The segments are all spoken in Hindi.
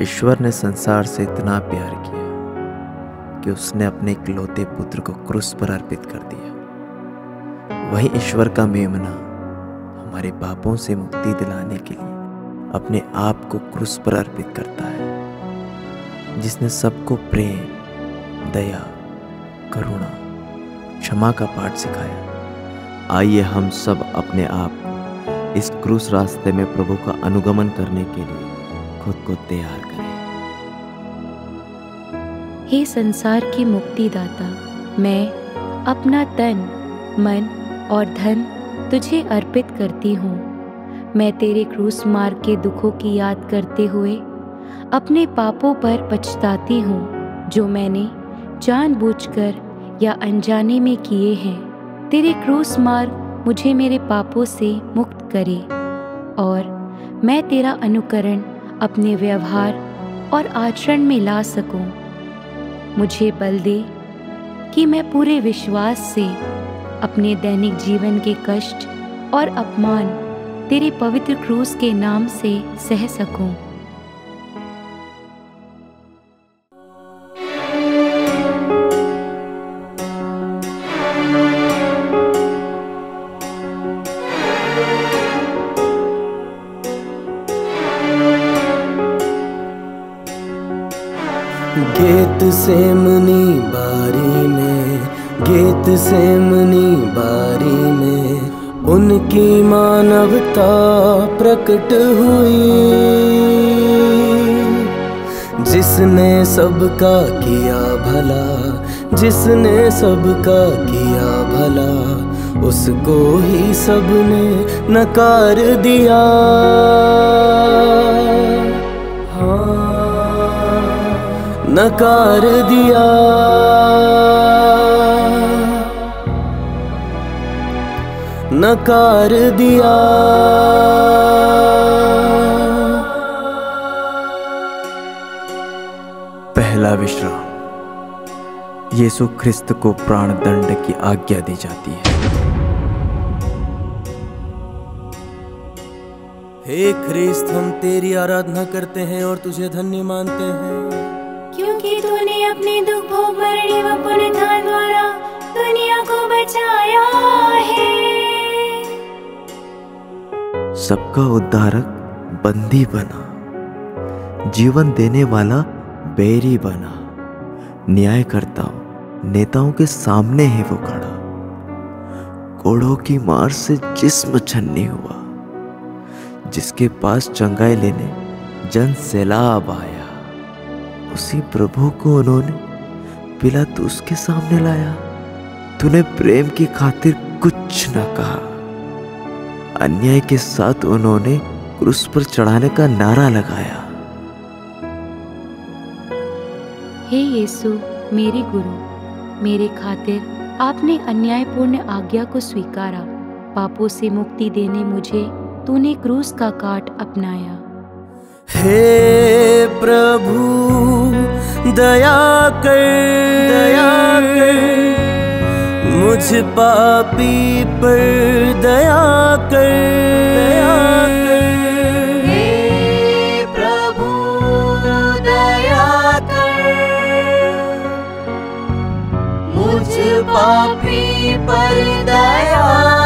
ईश्वर ने संसार से इतना प्यार किया कि उसने अपने इकलौते पुत्र को क्रूस पर अर्पित कर दिया। वही ईश्वर का मेमना हमारे पापों से मुक्ति दिलाने के लिए अपने आप को क्रूस पर अर्पित करता है, जिसने सबको प्रेम, दया, करुणा, क्षमा का पाठ सिखाया। आइए हम सब अपने आप को इस क्रूस रास्ते में प्रभु का अनुगमन करने के लिए खुद को तैयार करें। हे संसार की मुक्तिदाता, मैं अपना तन, मन और धन तुझे अर्पित करती हूँ। मैं तेरे क्रूस मार्ग के दुखों की याद करते हुए अपने पापों पर पछताती हूँ, जो मैंने जानबूझकर या अनजाने में किए हैं। तेरे क्रूस मार्ग मुझे मेरे पापों से मुक्त करे और मैं तेरा अनुकरण अपने व्यवहार और आचरण में ला सकूं। मुझे बल दे कि मैं पूरे विश्वास से अपने दैनिक जीवन के कष्ट और अपमान तेरे पवित्र क्रूस के नाम से सह सकूं। गेत सेमनी बारी में, गेत सेमनी बारी में उनकी मानवता प्रकट हुई, जिसने सबका किया भला, जिसने सबका किया भला, उसको ही सबने नकार दिया। नकार दिया, नकार दिया। पहला विश्राम। यीशु ख्रिस्त को प्राण दंड की आज्ञा दी जाती है। हे ख्रिस्त, हम तेरी आराधना करते हैं और तुझे धन्य मानते हैं, क्योंकि तूने अपने दुख, भोग, मरने व पुनरुत्थान द्वारा दुनिया को बचाया है। सबका उद्धारक बंदी बना, जीवन देने वाला बैरी बना, न्यायकर्ताओं नेताओं के सामने है वो खड़ा। कोड़ों की मार से जिस्म छन्नी हुआ, जिसके पास चंगाई लेने जन सैलाब आया। उसी प्रभु को उन्होंने पिलातुस के सामने लाया। तूने प्रेम की खातिर कुछ न कहा। अन्याय के साथ उन्होंने क्रूस पर चढ़ाने का नारा लगाया। हे यीशु मेरे गुरु, मेरे खातिर आपने अन्यायपूर्ण आज्ञा को स्वीकारा। पापों से मुक्ति देने मुझे तूने क्रूस का काट अपनाया। हे प्रभु दया कर, दया कर, मुझ पापी पर दया कर, दया कर। हे प्रभु दया कर, मुझ पापी पर दया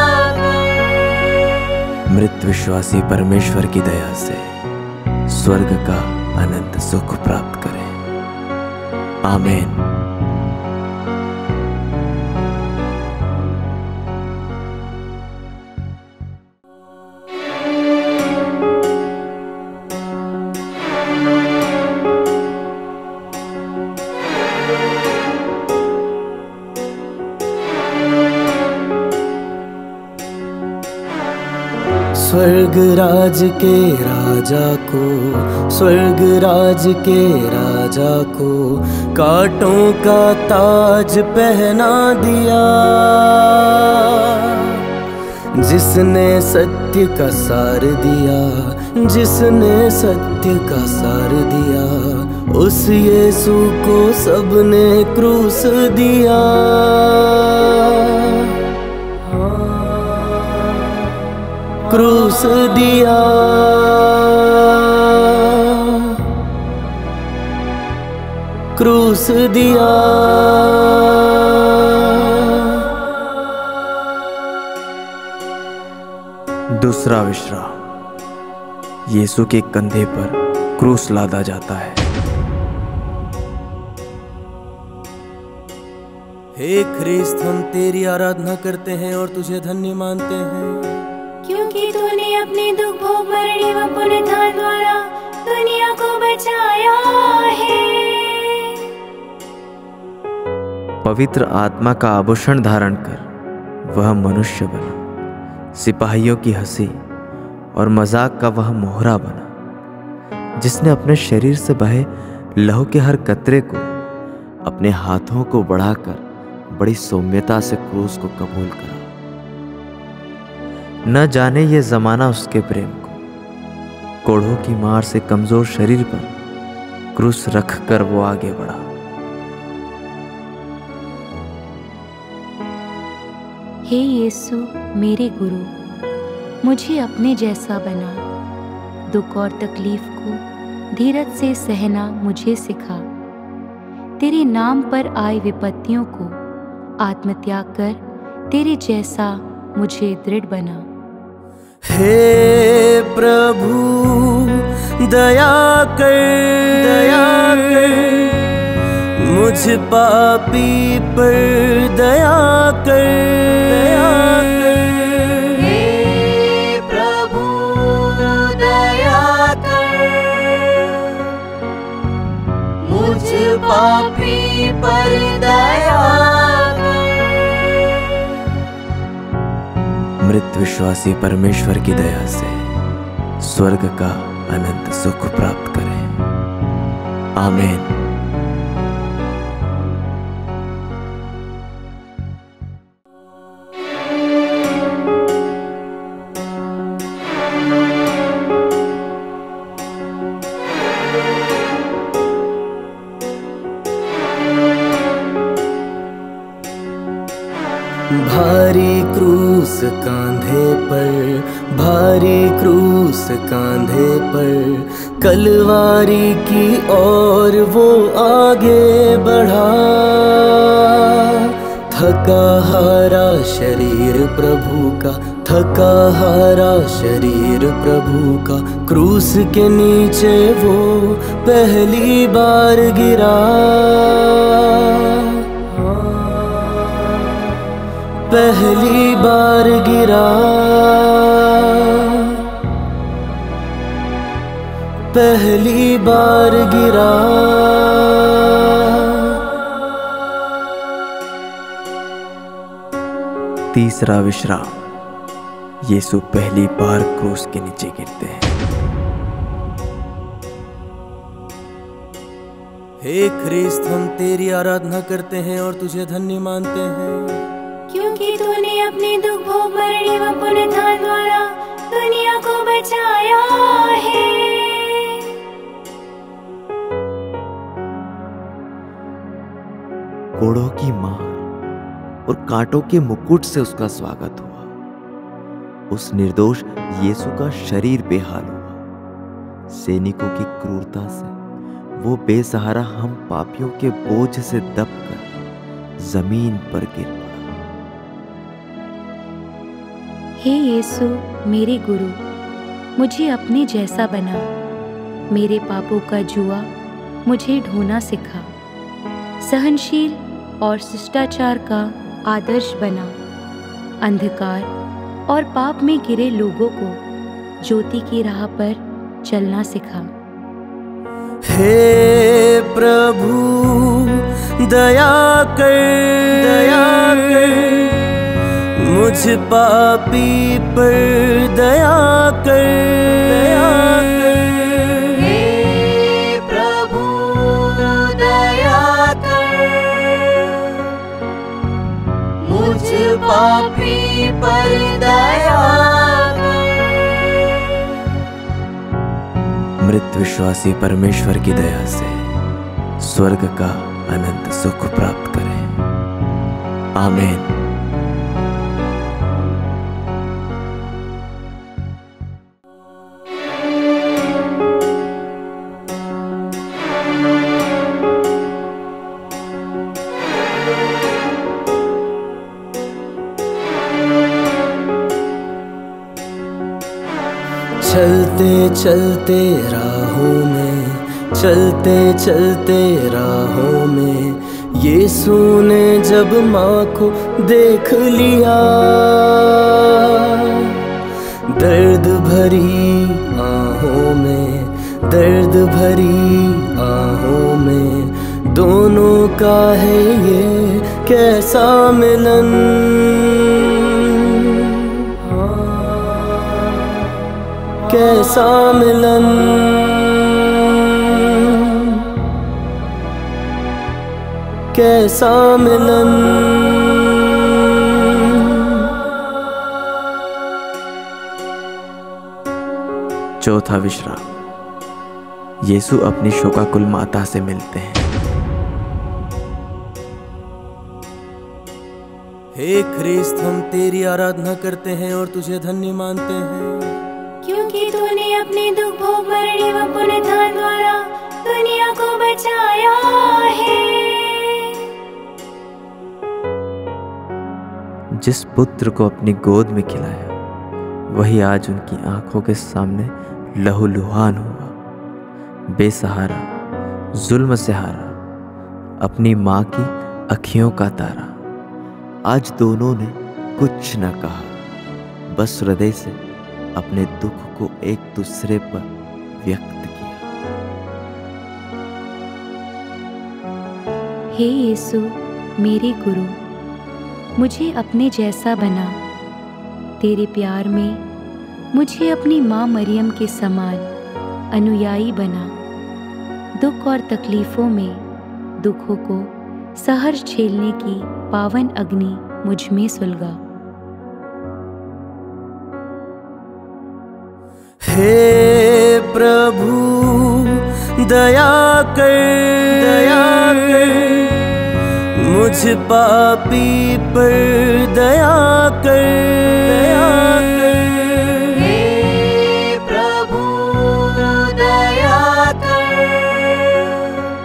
कर। मृत विश्वासी परमेश्वर की दया से स्वर्ग का अनंत सुख प्राप्त करें। आमीन। स्वर्ग राज के राजा को, स्वर्ग राज के राजा को कांटों का ताज पहना दिया, जिसने सत्य का सार दिया, जिसने सत्य का सार दिया, उस यीशु को सबने क्रूस दिया। क्रूस दिया। क्रूस दिया। दूसरा विश्राम, यीशु के कंधे पर क्रूस लादा जाता है। हे ख्रिस्त, हम तेरी आराधना करते हैं और तुझे धन्य मानते हैं, क्योंकि तूने अपने दुख भोग मरने व पुनरुत्थान द्वारा दुनिया को बचाया है। पवित्र आत्मा का आभूषण धारण कर वह मनुष्य बना, सिपाहियों की हंसी और मजाक का वह मोहरा बना, जिसने अपने शरीर से बहे लहू के हर कतरे को अपने हाथों को बढ़ाकर बड़ी सौम्यता से क्रूस को कबूल करा। न जाने ये जमाना उसके प्रेम को कोढ़ों की मार से कमजोर शरीर पर क्रूस रख कर वो आगे बढ़ा। हे यीशु मेरे गुरु, मुझे अपने जैसा बना। दुख और तकलीफ को धीरज से सहना मुझे सिखा। तेरे नाम पर आए विपत्तियों को आत्मत्याग कर तेरे जैसा मुझे दृढ़ बना। हे प्रभु दया कर, मुझ पापी पर दया कर। हे प्रभु दया कर, मुझ पापी पर दया कर। मृत विश्वासी परमेश्वर की दया से स्वर्ग का अनंत सुख प्राप्त करें। आमीन। भारी क्रूस कांधे पर, भारी क्रूस कांधे पर, कलवारी की ओर वो आगे बढ़ा। थका हारा शरीर प्रभु का, थका हारा शरीर प्रभु का, क्रूस के नीचे वो पहली बार गिरा। पहली बार गिरा, पहली बार गिरा। तीसरा विश्राम, यीशु पहली बार क्रूस के नीचे गिरते हैं। हे ख्रिस्त, हम तेरी आराधना करते हैं और तुझे धन्य मानते हैं, क्योंकि तूने अपने दुख भोग मरने व पुनरुत्थान द्वारा दुनिया को बचाया है। कोड़ों की मार और कांटों के मुकुट से उसका स्वागत हुआ। उस निर्दोष यीशु का शरीर बेहाल हुआ। सैनिकों की क्रूरता से वो बेसहारा हम पापियों के बोझ से दबकर जमीन पर गिर पड़ा। हे यीशु मेरे गुरु, मुझे अपने जैसा बना। मेरे पापों का जुआ मुझे ढोना सिखा। सहनशील और शिष्टाचार का आदर्श बना। अंधकार और पाप में गिरे लोगों को ज्योति की राह पर चलना सिखा। हे प्रभु दया कर, मुझ पापी पर दया कर। हे प्रभु दया कर, मुझ पापी पर दया कर। मृत विश्वासी परमेश्वर की दया से स्वर्ग का अनंत सुख प्राप्त करें। आमीन। चलते चलते राहों में, चलते चलते राहों में यीशु ने जब माँ को देख लिया, दर्द भरी आहों में, दर्द भरी आहों में दोनों का है ये कैसा मिलन। कैसा मिलन, कैसा मिलन। चौथा विश्राम। यीशु अपनी शोकाकुल माता से मिलते हैं। हे ख्रिस्त, हम तेरी आराधना करते हैं और तुझे धन्य मानते हैं, क्योंकि तूने अपने दुख भोग मरने व पुनरुत्थान द्वारा दुनिया को बचाया है। जिस पुत्र को अपनी गोद में खिलाया, वही आज उनकी आंखों के सामने लहूलुहान हुआ, बेसहारा, जुल्म से हारा, अपनी माँ की अखियों का तारा। आज दोनों ने कुछ न कहा, बस हृदय से अपने दुख को एक दूसरे पर व्यक्त किया। हे यीशु मेरे गुरु, मुझे अपने जैसा बना। तेरे प्यार में मुझे अपनी माँ मरियम के समान अनुयायी बना। दुख और तकलीफ़ों में दुखों को सहर्ष झेलने की पावन अग्नि मुझ में सुलगा। हे प्रभु दया कर, दया कर, मुझ पापी पर दया कर, दया कर। हे प्रभु दया कर,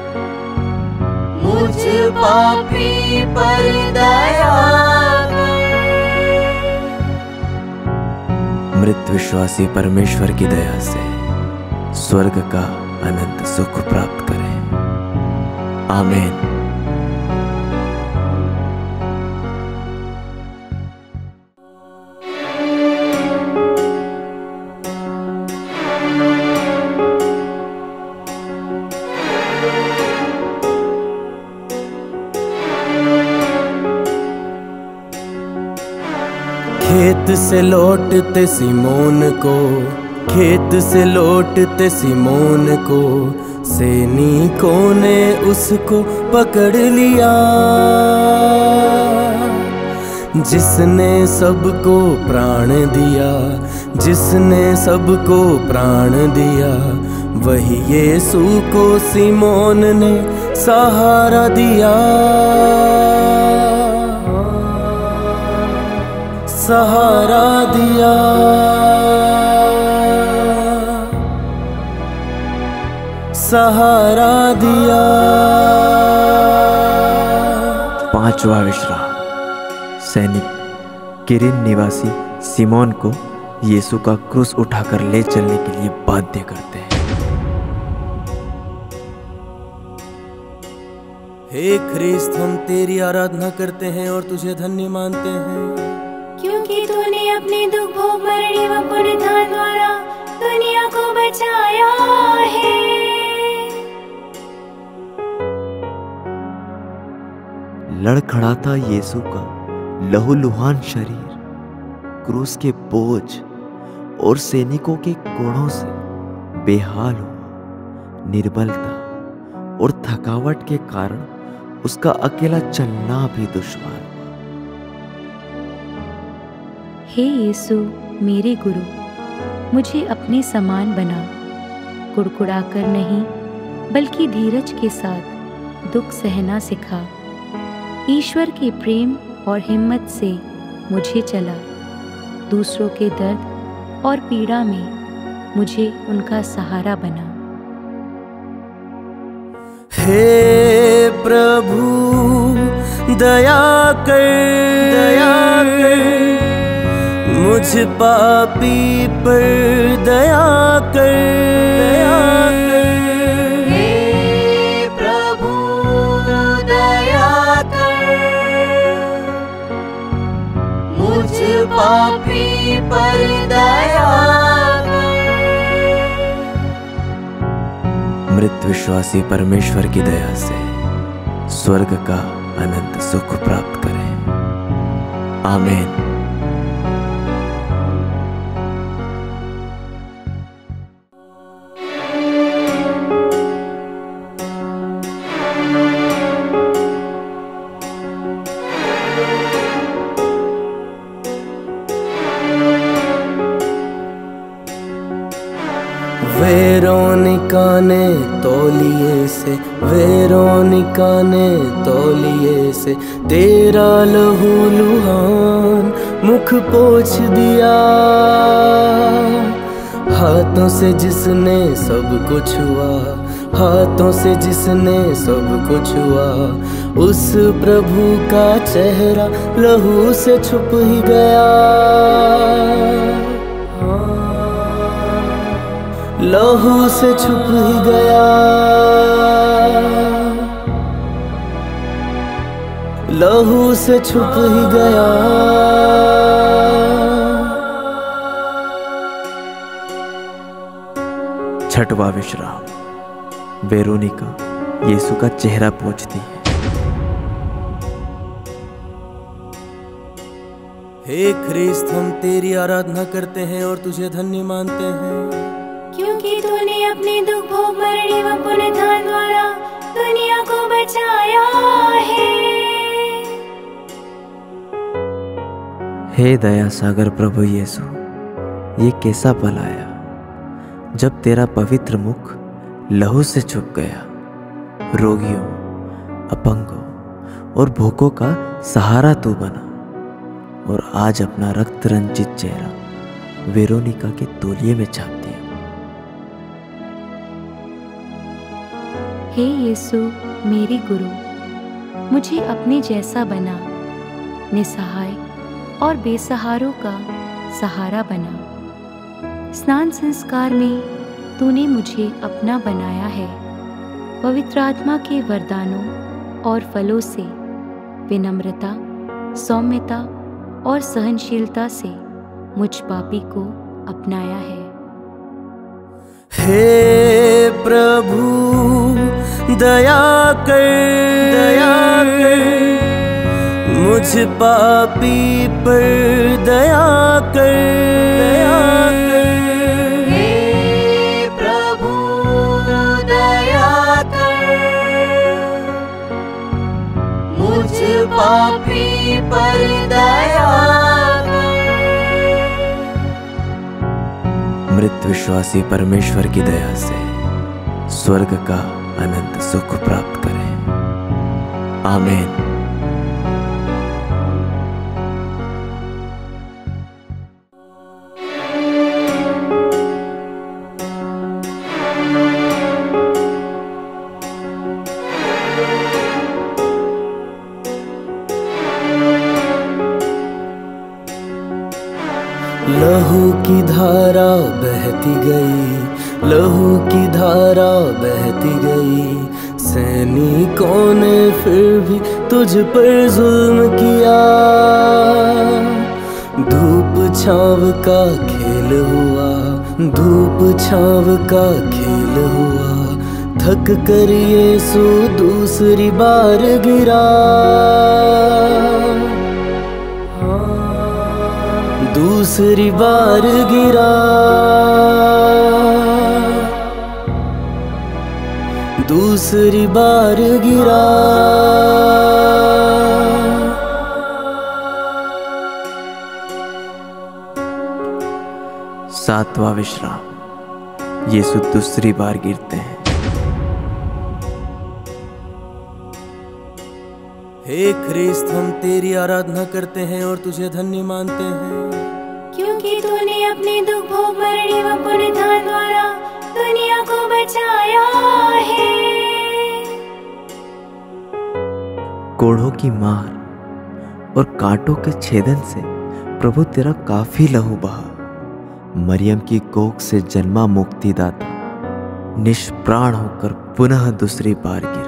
मुझ पापी पर दया कर। मृत विश्वासी परमेश्वर की दया से स्वर्ग का अनंत सुख प्राप्त करें। आमीन। खेत से लौटते सिमोन को, खेत से लौटते सिमोन को सैनिकों ने उसको पकड़ लिया। जिसने सबको प्राण दिया, जिसने सबको प्राण दिया, वही यीशु को सिमोन ने सहारा दिया, सहारा दिया। सहारा दिया। पांचवा विश्राम। सैनिक किरिन निवासी सिमोन को यीशु का क्रूस उठाकर ले चलने के लिए बाध्य करते हैं। हे ख्रिस्त, हम तेरी आराधना करते हैं और तुझे धन्य मानते हैं, क्योंकि तूने अपने दुख भोग मरने व पुनरुत्थान द्वारा दुनिया को बचाया है। लड़खड़ाता यीशु का लहूलुहान शरीर क्रूस के बोझ और सैनिकों के कोड़ों से बेहाल हुआ। निर्बलता और थकावट के कारण उसका अकेला चलना भी दुश्वार हुआ। हे यीशु मेरे गुरु, मुझे अपने समान बना। कुड़कुड़ाकर नहीं बल्कि धीरज के साथ दुख सहना सिखा। ईश्वर के प्रेम और हिम्मत से मुझे चला। दूसरों के दर्द और पीड़ा में मुझे उनका सहारा बना। हे प्रभु दया कर, दया कर, मुझ मुझ पापी पर दया कर, दया कर। हे प्रभु दया कर, मुझ पापी पर दया कर। मृत विश्वासी परमेश्वर की दया से स्वर्ग का अनंत सुख प्राप्त करें। आमीन। वेरोनिका ने तौलिए से, वेरोनिका ने तौलिए से तेरा लहू लुहान मुख पोंछ दिया। हाथों से जिसने सब कुछ हुआ, हाथों से जिसने सब कुछ हुआ, उस प्रभु का चेहरा लहू से छुप ही गया। लहू से छुप ही गया, लहू से छुप ही गया। छठवां विश्राम। वेरोनिका यीशु का चेहरा पोंछती है। हे ख्रिस्त, हम तेरी आराधना करते हैं और तुझे धन्य मानते हैं, क्योंकि तूने अपने दुख भोग मरने व पुनरुत्थान द्वारा दुनिया को बचाया है। हे दया सागर प्रभु यीशु, ये कैसा पल आया जब तेरा पवित्र मुख लहू से छुप गया। रोगियों, अपंगों और भूखों का सहारा तू बना, और आज अपना रक्त रंजित चेहरा वेरोनिका के तौलिए में छाप दिया। हे यीशु मेरे गुरु, मुझे अपने जैसा बना, निसहाय और बेसहारों का सहारा बना। स्नान संस्कार में तूने मुझे अपना बनाया है। पवित्र आत्मा के वरदानों और फलों से विनम्रता, सौम्यता और सहनशीलता से मुझ पापी को अपनाया है। हे प्रभु दया कर, दया कर। मुझ पापी पर दया कर, दया कर। हे प्रभु दया कर, मुझ पापी पर दया कर। मृत विश्वासी परमेश्वर की दया से स्वर्ग का अनंत सुख प्राप्त करें। आमीन। लहू की धारा बहती गई, लहू की धारा बहती गई। सैनिकों ने फिर भी तुझ पर जुल्म किया। धूप छाव का खेल हुआ, धूप छाव का खेल हुआ। थक कर यीशु दूसरी बार गिरा, दूसरी बार गिरा, दूसरी बार गिरा। सातवां विश्राम। यीशु दूसरी बार गिरते हैं। हे ख्रिस्त, हम तेरी आराधना करते हैं और तुझे धन्य मानते हैं, क्योंकि तूने अपने दुख भोग मरने व पुनरुत्थान द्वारा दुनिया को बचाया है। कोढ़ों की मार और कांटों के छेदन से प्रभु तेरा काफी लहू बहा, मरियम की कोख से जन्मा मुक्तिदाता निष्प्राण होकर पुनः दूसरी बार गिरा।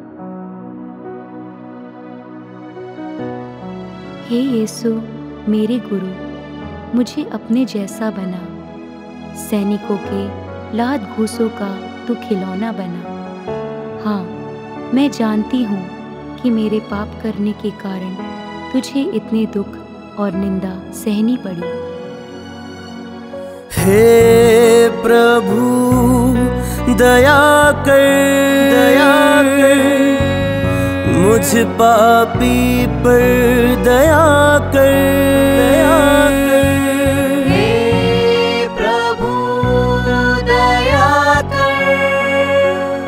हे यीशु मेरे गुरु, मुझे अपने जैसा बना, सैनिकों के लाद घूसों का तू खिलौना बना। हाँ, मैं जानती हूँ कि मेरे पाप करने के कारण तुझे इतने दुख और निंदा सहनी पड़ी। हे प्रभु दया कर, दया कर, मुझ पापी पर दया कर, दया कर। हे प्रभु दया कर,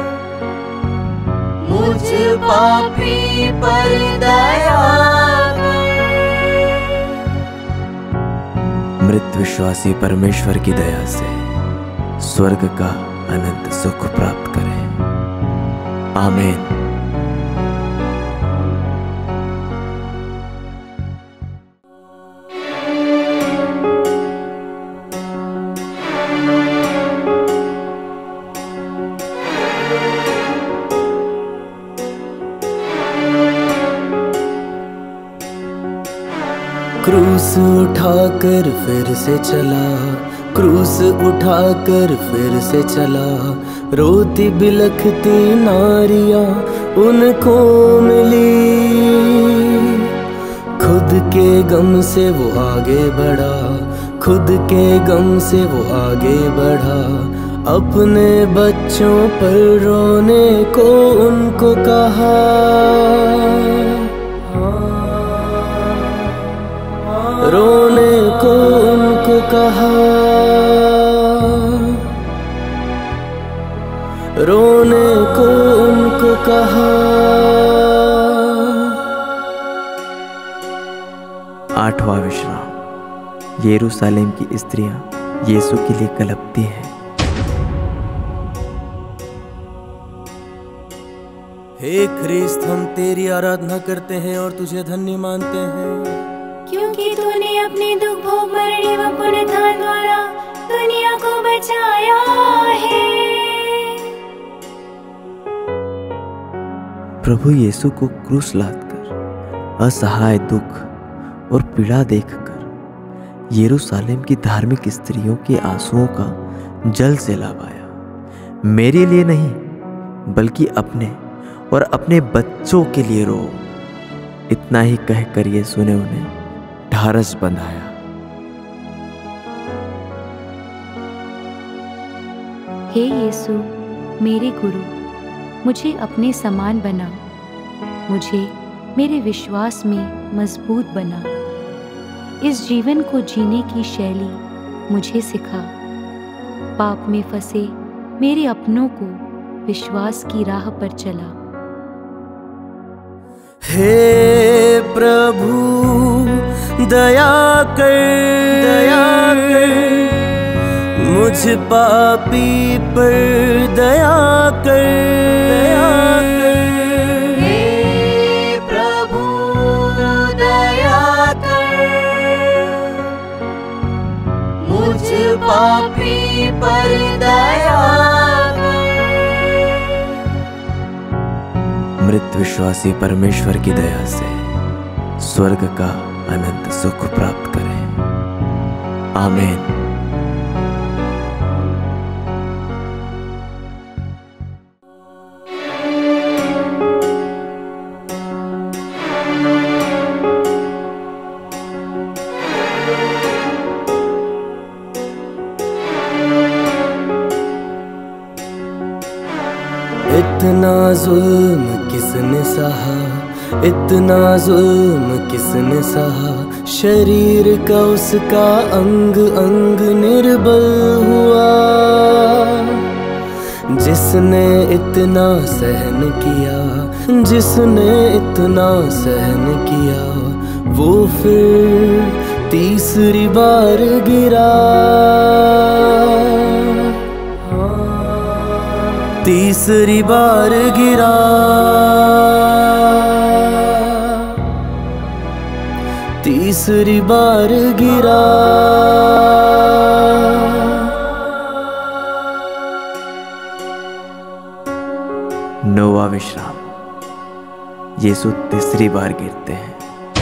मुझ पापी पर दया कर। मृत विश्वासी परमेश्वर की दया से स्वर्ग का अनंत सुख प्राप्त करें। आमीन। क्रूस उठाकर फिर से चला, क्रूस उठाकर फिर से चला, रोती बिलखती नारियां उनको मिली। खुद के गम से वो आगे बढ़ा, खुद के गम से वो आगे बढ़ा, अपने बच्चों पर रोने को उनको कहा। रोने को उनको कहा, रोने को उनको कहा। 8वां विश्राम। यरूशलेम की स्त्रियां यीशु के लिए कलपती हैं। हे ख्रिस्त, हम तेरी आराधना करते हैं और तुझे धन्य मानते हैं, क्योंकि तूने अपने दुख भोग मरने व पुनरुत्थान द्वारा दुनिया को बचाया है। प्रभु यीशु को क्रूस लादकर असहाय दुख और पीड़ा देखकर यरूशलेम की धार्मिक स्त्रियों के आंसुओं का जल सैलाब आया। मेरे लिए नहीं बल्कि अपने और अपने बच्चों के लिए रो। इतना ही कहकर यीशु ने उन्हें ढारस बंधाया। हे यीशु मेरे गुरु, मुझे अपने समान बना, मुझे मेरे विश्वास में मजबूत बना। इस जीवन को जीने की शैली मुझे सिखा। पाप में फंसे मेरे अपनों को विश्वास की राह पर चला। हे प्रभु दया कर, दया कर, मुझ पापी पर दया कर, दया कर। हे प्रभु दया कर, मुझ पापी पर दया कर। मृत विश्वासी परमेश्वर की दया से स्वर्ग का अनंत सुख प्राप्त करें। आमीन। इतना जुल्म किसने सहा, इतना जुल्म किसने सहा, शरीर का उसका अंग अंग निर्बल हुआ। जिसने इतना सहन किया, जिसने इतना सहन किया, वो फिर तीसरी बार गिरा, तीसरी बार गिरा, तीसरी बार गिरा। नौवां विश्राम। यीशु तीसरी बार गिरते हैं।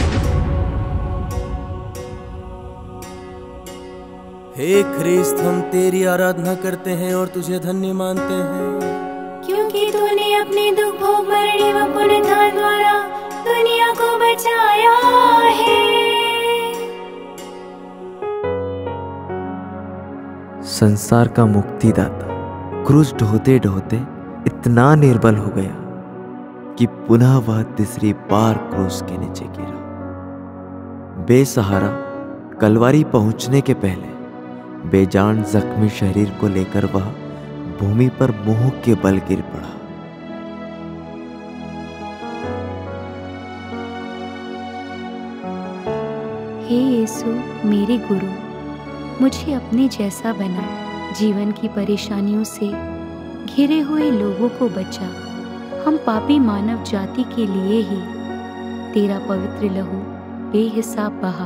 हे ख्रिस्त, हम तेरी आराधना करते हैं और तुझे धन्य मानते हैं, क्योंकि तूने अपने दुख भोग मरने व पुनरुत्थान द्वारा दुनिया को बचाया है। संसार का मुक्तिदाता क्रूस ढोते ढोते इतना निर्बल हो गया कि पुनः वह तीसरी बार क्रूस के नीचे गिरा। बेसहारा कलवारी पहुंचने के पहले बेजान जख्मी शरीर को लेकर वह भूमि पर मुंह के बल गिर पड़ा। हे यीशु मेरे गुरु, मुझे अपने जैसा बना, जीवन की परेशानियों से घिरे हुए लोगों को बचा। हम पापी मानव जाति के लिए ही तेरा पवित्र लहू बेहिसाब बहा।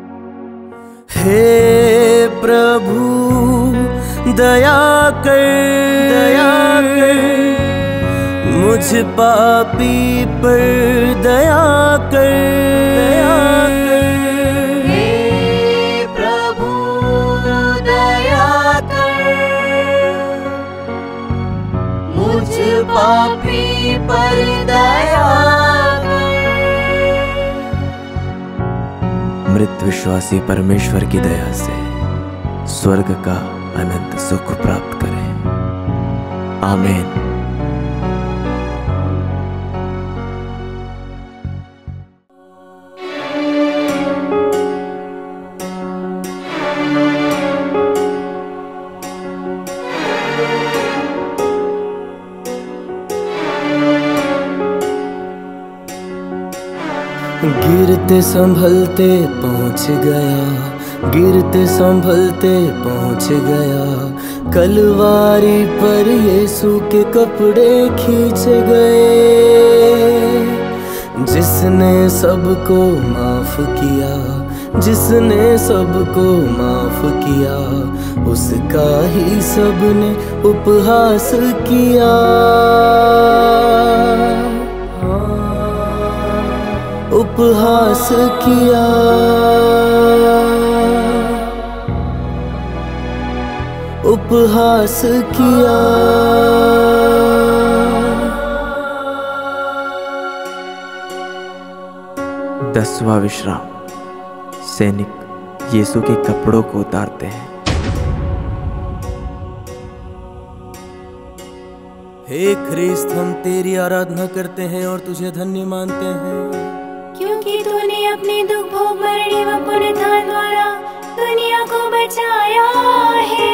हे प्रभु दया कर, दया कर, मुझ पापी पर दया कर, दया कर। हे प्रभु दया कर, मुझ पापी पर दया कर। मृत विश्वासी परमेश्वर की दया से स्वर्ग का अनंत सुख प्राप्त करें। आमीन। गिरते संभलते पहुंच गया, गिरते संभलते पहुंच गया। कलवारी पर यीशु के कपड़े खींचे गए। जिसने सबको माफ किया, जिसने सबको माफ किया, उसका ही सबने उपहास किया। उपहास किया। उपहास किया। दसवां विश्राम। सैनिक यीशु के कपड़ों को उतारते हैं। हे ख्रिस्त, हम तेरी आराधना करते हैं और तुझे धन्य मानते हैं, क्योंकि तूने अपने दुख भोग मरने व पुनरुत्थान द्वारा दुनिया को बचाया है।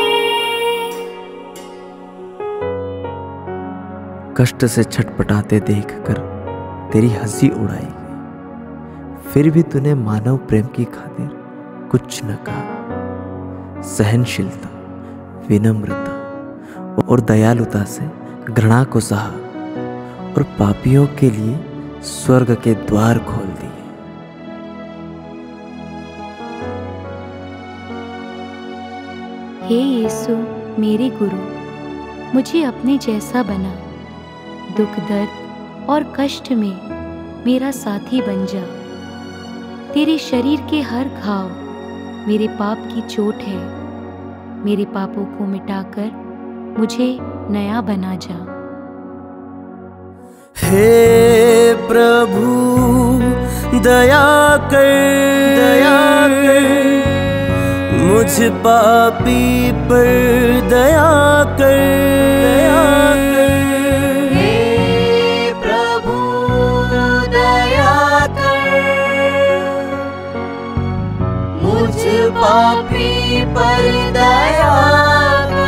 कष्ट से छटपटाते देखकर तेरी हंसी उड़ाई गई, फिर भी तूने मानव प्रेम की खातिर कुछ न कहा। सहनशीलता, विनम्रता और दयालुता से घृणा को सहा और पापियों के लिए स्वर्ग के द्वार खोल दिए। हे यीशु मेरे गुरु, मुझे अपने जैसा बना, दुख दर्द और कष्ट में मेरा साथी बन जा। तेरे शरीर के हर घाव मेरे पाप की चोट है। मेरे पापों को मिटाकर मुझे नया बना जा। हे प्रभु दया कर, दया कर, मुझ पापी पर दया कर, दया कर। हे प्रभु दया कर, मुझ पापी पर दया कर।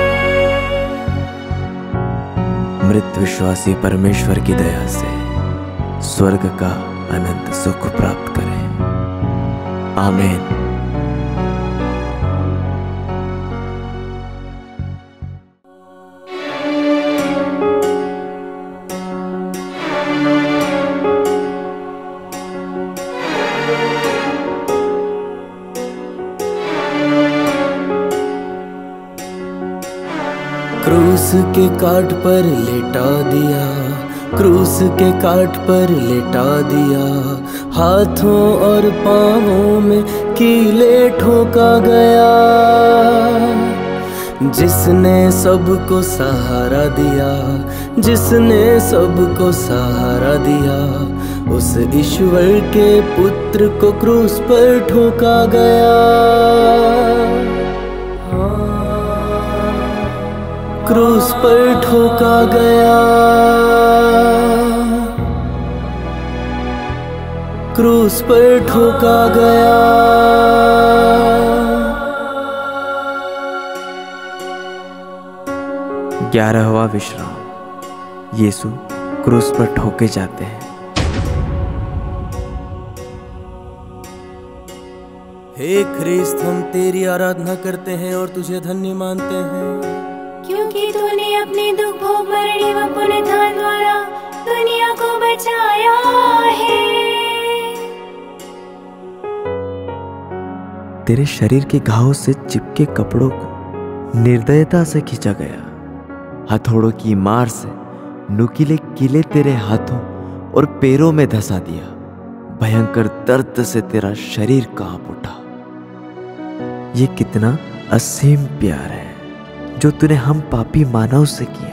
मृत विश्वासी परमेश्वर की दया से स्वर्ग का अनंत सुख प्राप्त करें। आमीन। के काट पर लेटा दिया, क्रूस के काट पर लेटा दिया। हाथों और पाँवों में कीले ठोका गया। जिसने सबको सहारा दिया, जिसने सबको सहारा दिया, उस ईश्वर के पुत्र को क्रूस पर ठोका गया। क्रूस पर ठोका गया, क्रूस पर ठोका गया। 11वां विश्राम। यीशु क्रूस पर ठोके जाते हैं। हे ख्रिस्त, हम तेरी आराधना करते हैं और तुझे धन्य मानते हैं, क्योंकि तूने अपने दुख भोग मरने व पुनरुत्थान द्वारा दुनिया को बचाया है। तेरे शरीर के घावों से चिपके कपड़ों को निर्दयता से खींचा गया। हथौड़ों की मार से नुकीले कीले तेरे हाथों और पैरों में धंसा दिया। भयंकर दर्द से तेरा शरीर कांप उठा। ये कितना असीम प्यार है जो तूने हम पापी मानव से किया।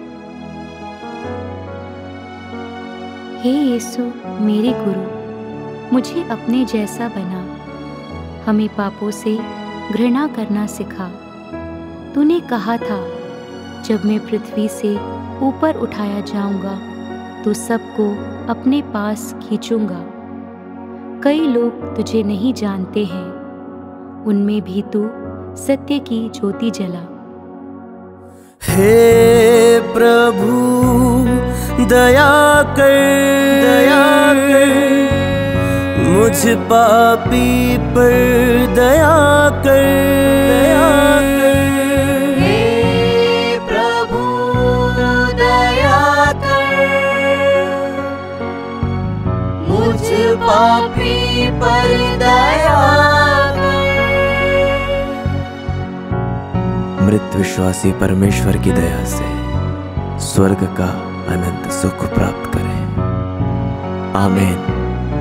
हे यीशु मेरे गुरु, मुझे अपने जैसा बना। हमें पापों से घृणा करना सिखा। तूने कहा था, जब मैं पृथ्वी से ऊपर उठाया जाऊंगा तो सबको अपने पास खींचूंगा। कई लोग तुझे नहीं जानते हैं, उनमें भी तू सत्य की ज्योति जला। हे प्रभु दया कर, दया कर, मुझ पापी पर दया कर, दया कर। हे प्रभु दया कर, मुझ पापी पर दया कर। मृत विश्वासी परमेश्वर की दया से स्वर्ग का अनंत सुख प्राप्त करें। आमीन।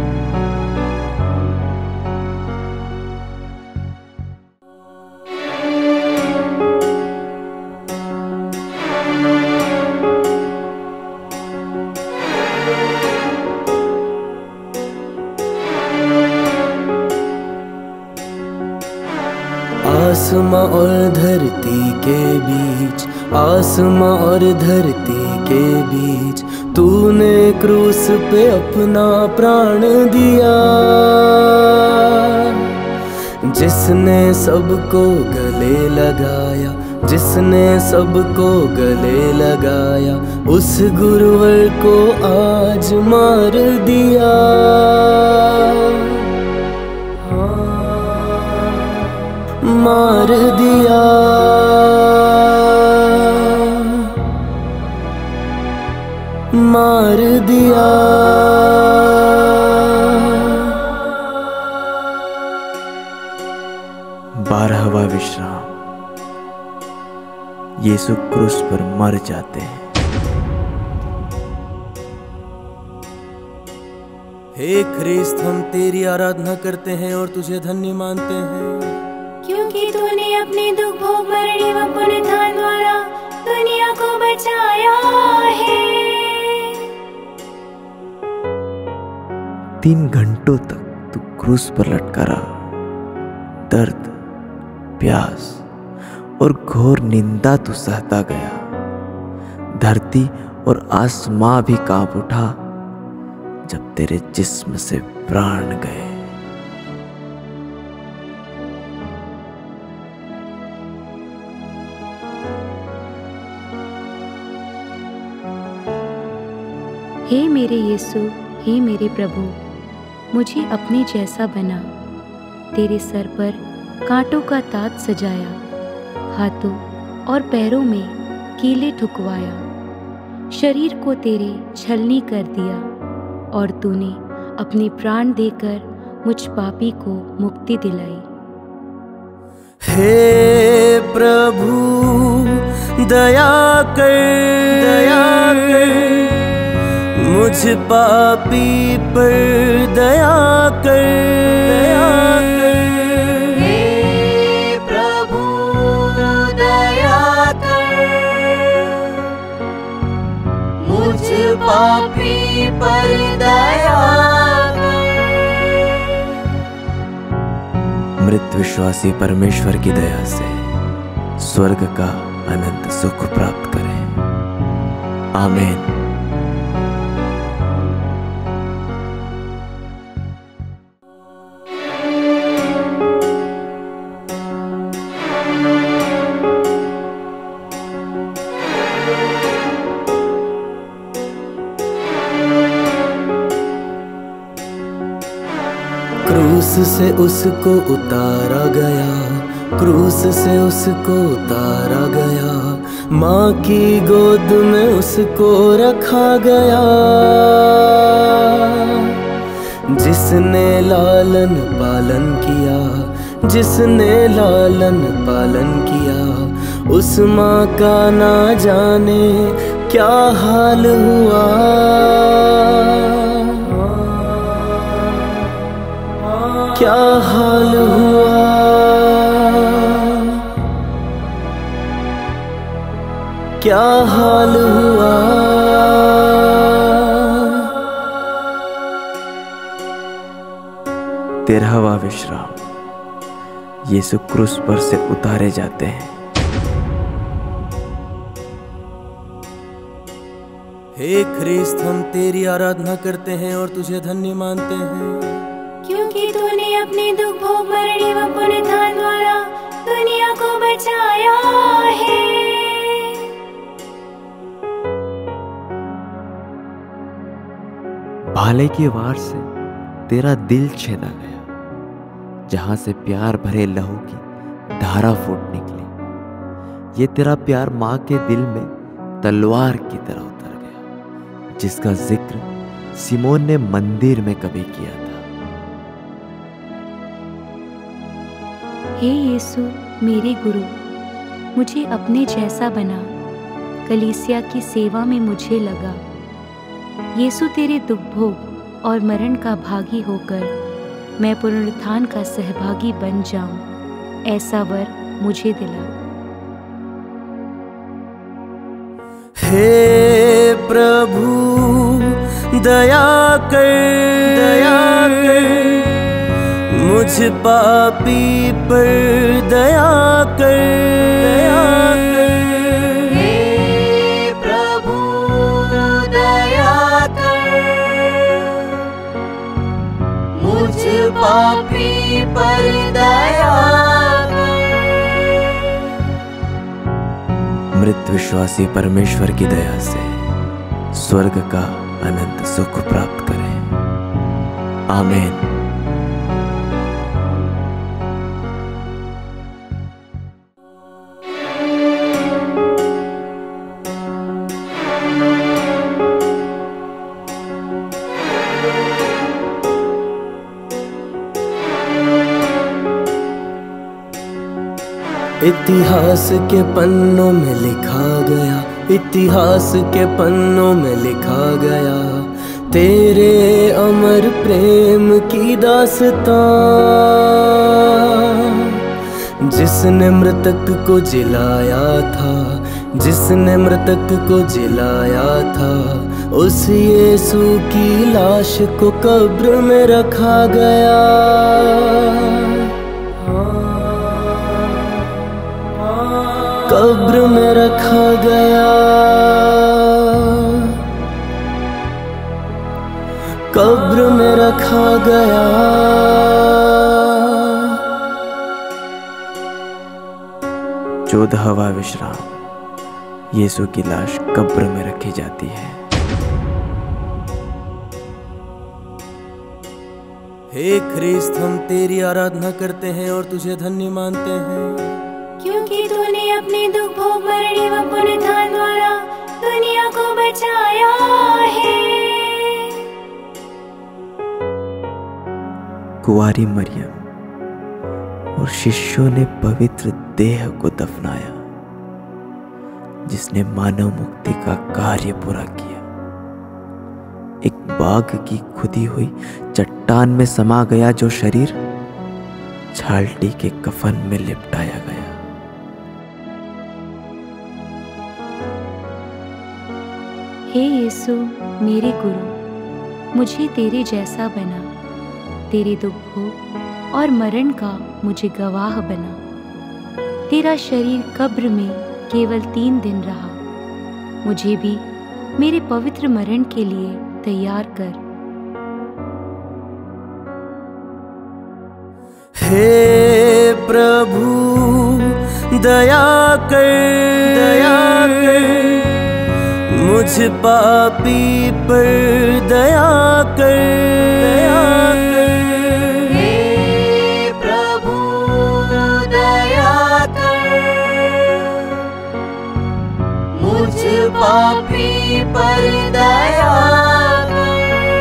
आसमां और धरती के बीच, आसमां और धरती के बीच, तूने क्रूस पे अपना प्राण दिया। जिसने सबको गले लगाया, जिसने सबको गले लगाया, उस गुरुवर को आज मार दिया। मार दिया, मार दिया। बारहवां विश्राम। यीशु क्रूस पर मर जाते हैं। हे ख्रिस्त, हम तेरी आराधना करते हैं और तुझे धन्य मानते हैं, क्योंकि तूने अपने दुख भोग मरने व पुनरुत्थान द्वारा दुनिया को बचाया है। 3 घंटों तक तू क्रूस पर लटका रहा। दर्द, प्यास और घोर निंदा तू सहता गया। धरती और आसमां भी कांप उठा जब तेरे जिस्म से प्राण गए। हे मेरे यीशु, हे मेरे प्रभु, मुझे अपने जैसा बना। तेरे सर पर कांटों का ताज सजाया, हाथों और पैरों में कीले ठुकवाया। शरीर को तेरे छलनी कर दिया और तूने अपने प्राण देकर मुझ पापी को मुक्ति दिलाई। हे प्रभु दया कर, मुझ पापी पर दया कर, हे प्रभु दया कर, मुझ पापी पर दया कर। मृत विश्वासी परमेश्वर की दया से स्वर्ग का अनंत सुख प्राप्त करें। आमीन। क्रूस से उसको उतारा गया, क्रूस से उसको उतारा गया, माँ की गोद में उसको रखा गया। जिसने लालन पालन किया, जिसने लालन पालन किया, उस माँ का ना जाने क्या हाल हुआ। क्या हाल हुआ, क्या हाल हुआ। तेरहवां विश्राम। यीशु क्रूस पर से उतारे जाते हैं। हे ख्रिस्त, हम तेरी आराधना करते हैं और तुझे धन्य मानते हैं, क्योंकि तूने अपने दुख भोग मरने व पुनरुत्थान द्वारा दुनिया को बचाया है। भाले की वार से तेरा दिल छेदा गया, जहां से प्यार भरे लहू की धारा फूट निकली। ये तेरा प्यार माँ के दिल में तलवार की तरह उतर गया, जिसका जिक्र सिमोन ने मंदिर में कभी किया था। हे यीशु मेरे गुरु, मुझे अपने जैसा बना, कलीसिया की सेवा में मुझे लगा। यीशु तेरे दुख भोग और मरण का भागी होकर मैं पुनरुत्थान का सहभागी बन जाऊं, ऐसा वर मुझे दिला। हे प्रभु दया कर, मुझ पापी पर दया कर, हे प्रभु दया कर, मुझ पापी पर दया कर। मृत विश्वासी परमेश्वर की दया से स्वर्ग का अनंत सुख प्राप्त करें। आमीन। इतिहास के पन्नों में लिखा गया, इतिहास के पन्नों में लिखा गया, तेरे अमर प्रेम की दास्तां। जिसने मृतक को जिलाया था, जिसने मृतक को जिलाया था, उस यीशु की लाश को कब्र में रखा गया। कब्र में रखा गया, कब्र में रखा गया। 14वां विश्राम। यीशु की लाश कब्र में रखी जाती है। हे ख्रिस्त, हम तेरी आराधना करते हैं और तुझे धन्य मानते हैं, क्योंकि तूने अपने दुख भोग मरने व पुनरुत्थान द्वारा दुनिया को बचाया है। कुंवारी मरियम और शिष्यों ने पवित्र देह को दफनाया जिसने मानव मुक्ति का कार्य पूरा किया। एक बाघ की खुदी हुई चट्टान में समा गया जो शरीर छालटी के कफन में लिपटाया गया। हे यीशु मेरे गुरु, मुझे तेरे जैसा बना, तेरे दुख भोग और मरण का मुझे गवाह बना। तेरा शरीर कब्र में केवल 3 दिन रहा, मुझे भी मेरे पवित्र मरण के लिए तैयार कर। हे प्रभु दया कर, मुझ पापी पर दया कर। हे प्रभु दया कर, मुझ पापी पर दया कर।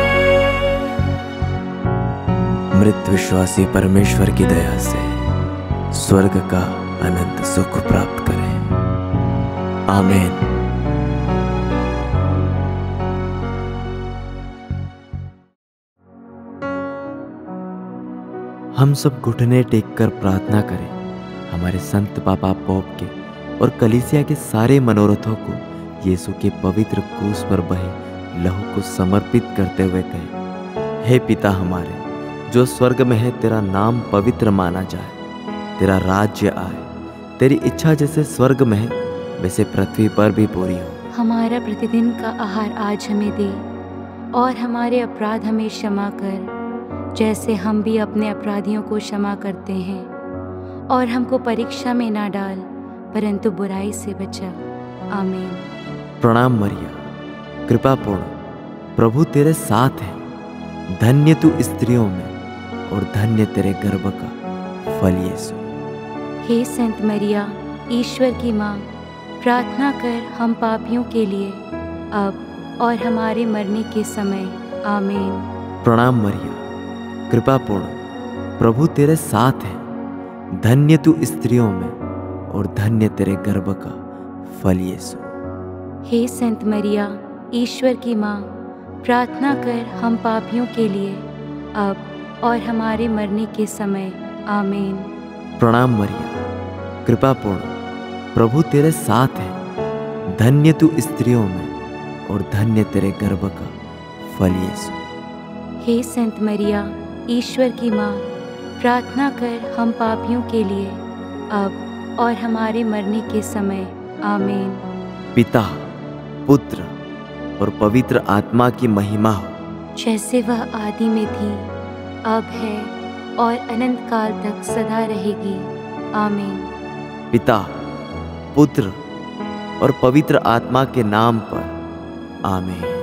मृत विश्वासी परमेश्वर की दया से स्वर्ग का अनंत सुख प्राप्त करें। आमीन। हम सब घुटने टेककर प्रार्थना करें। हमारे संत पापा पोप के और कलीसिया के सारे मनोरथों को यीशु के पवित्र क्रूस पर बहे लहू को समर्पित करते हुए कहें। हे पिता हमारे जो स्वर्ग में है, तेरा नाम पवित्र माना जाए, तेरा राज्य आए, तेरी इच्छा जैसे स्वर्ग में है वैसे पृथ्वी पर भी पूरी हो। हमारा प्रतिदिन का आहार आज हमें दे और हमारे अपराध हमें क्षमा कर जैसे हम भी अपने अपराधियों को क्षमा करते हैं, और हमको परीक्षा में ना डाल परंतु बुराई से बचा। आमीन। प्रणाम मरिया, कृपा पूर्ण, प्रभु तेरे साथ है। धन्य तू स्त्रियों में और धन्य तेरे गर्भ का फल यीशु। हे संत मरिया, ईश्वर की माँ, प्रार्थना कर हम पापियों के लिए अब और हमारे मरने के समय। आमीन। प्रणाम मरिया, कृपा पूर्ण, प्रभु तेरे साथ है। धन्य तू स्त्रियों में और धन्य तेरे गर्भ का फल यीशु। हे संत मरिया, ईश्वर की माँ, प्रार्थना कर हम पापियों के लिए अब और हमारे मरने के समय। आमीन। प्रणाम मरिया, कृपा पूर्ण, प्रभु तेरे साथ है। धन्य तू स्त्रियों में और धन्य तेरे गर्भ का फल यीशु। हे संत मरिया, ईश्वर की माँ, प्रार्थना कर हम पापियों के लिए अब और हमारे मरने के समय। आमीन। पिता, पुत्र और पवित्र आत्मा की महिमा हो, जैसे वह आदि में थी, अब है और अनंत काल तक सदा रहेगी। आमीन। पिता, पुत्र और पवित्र आत्मा के नाम पर। आमीन।